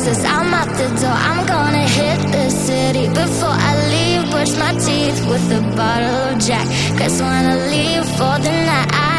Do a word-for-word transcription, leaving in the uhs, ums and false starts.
places. I'm out the door, I'm gonna hit the city. Before I leave, brush my teeth with a bottle of Jack. Cause when I leave for the night, I